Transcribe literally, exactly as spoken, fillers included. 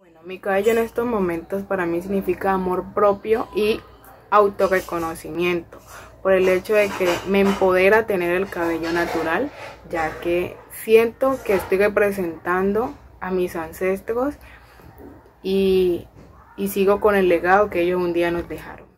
Bueno, mi cabello en estos momentos para mí significa amor propio y autorreconocimiento, por el hecho de que me empodera tener el cabello natural, ya que siento que estoy representando a mis ancestros y, y sigo con el legado que ellos un día nos dejaron.